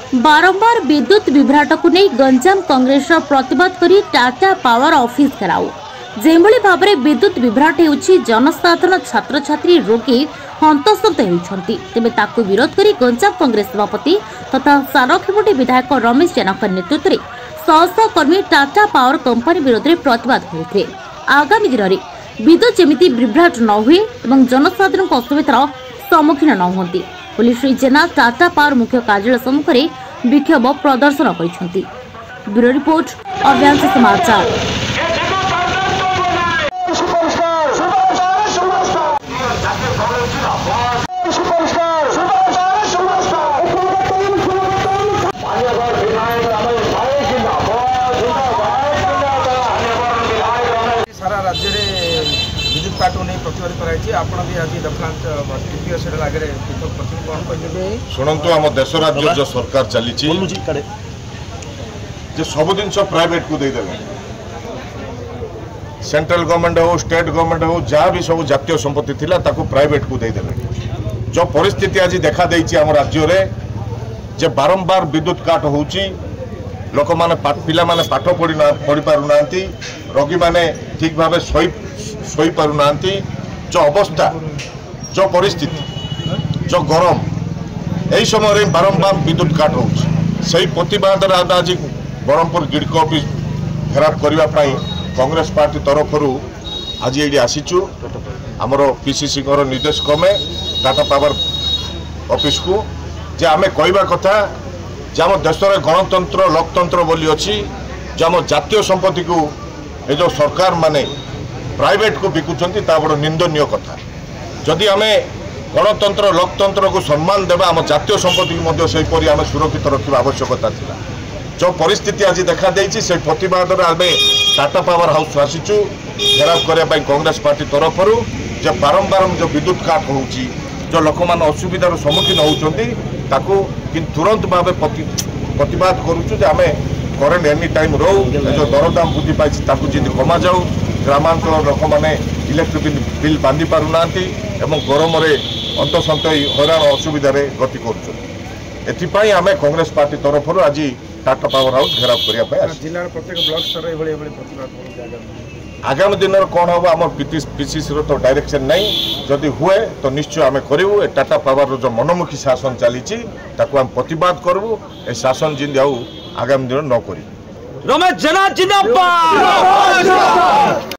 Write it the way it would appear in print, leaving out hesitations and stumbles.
बारंबार विद्युत विभ्राट को नहीं गंजाम कांग्रेस प्रतिवाद करी टाटा पावर ऑफिस घेराव जेभली भाव में विद्युत विभ्राट होउछि जनसाधारण छात्र छात्री रोगी हंतसंत होउछंती तेबे ताकु विरोध करी गंजाम कांग्रेस सभापति तथा सारखेमुंडी विधायक रमेश जेना नेतृत्व में शह कर्मी टाटा पावर कंपनी विरोध में प्रतिवाद करते आगामी दिन में विद्युत जमिति विभ्राट न हुए और जनसाधारण असुविधार सम्मुखीन न होती पुलिस श्री जेना टाटा पावर मुख्य कार्यालय सम्मुख में विक्षोभ प्रदर्शन करछंती। ब्यूरो रिपोर्ट अभियान समाचार। सारा राज्य विद्युत काट नहीं प्रतिवाद कर शुणु आम देश राज्य जो सरकार चली सब जिन प्राइवेट को देदेले सेंट्रल गवर्नमेंट हो स्टेट गवर्नमेंट हो जहाँ भी सब जातीय संपत्ति थिला ताको प्राइवेट को देदेले जो परिस्थिति आज देखा देइछि आम राज्य रे जे बारंबार विद्युत काट होउछि लोक माने पिला माने पाठ पढ़ी पारु नांती रोगी माने ठीक भाव सोई पारु नांती जो अवस्था जो परिस्थिति जो गरम यही समय बारंबार विद्युत काट होउछि सही प्रतिवाद आज ब्रह्मपुर गिडको ऑफिस घेराव करने कांग्रेस पार्टी तरफ आज ये आसीचु आमर पीसीसी निर्देश क्रमे टाटा पावर ऑफिस को जे आमे कहवा कथा जे आम देश में गणतंत्र लोकतंत्र बोली अच्छी जे आम जातीय संपत्ति को ये जो सरकार माने प्राइवेट को बिकुचंती ता बड़ निंदनीय कथा जदि आमे गणतंत्र लोकतंत्र को सम्मान देवा आम जातीय संपत्ति को सेहीपरि आम सुरक्षित रखा आवश्यकता थिला जो परिस्थिति आज देखा देइछि से प्रतिवाद आमे टाटा पावर हाउस आसीचु घेराव करने कांग्रेस पार्टी तरफ जो बारंबार जो विद्युत काट होउछि जो लोक मान असुविधार सम्मुखीन होउछंती ताकू कि तुरंत भाव प्रतिवाद करूछु जे आमे करेंट एनी टाइम रो जो दरदाम वृद्धि पाइछि ताकू जिंदि कमा जाऊ ग्रामांचल लोक माने इलेक्ट्रिक बिल बांधि पारु नांती एवं गरम रे अंतसंत हैरान असुविधार गति करुछन एथिपाई आमे कांग्रेस पार्टी तरफ आज टाटा पावर हाउस घेराव करने जिला प्रत्येक ब्लॉक स्तर आगामी दिन कौन हम आम पीसीसी तो डायरेक्शन नहीं जदि हुए तो निश्चय आम करूँ टाटा पावर जो मनमुखी शासन चली प्रतिवाद करूँ ए शासन जिंदगी आगामी दिन न कर। रमेश जेना जिंदाबाद।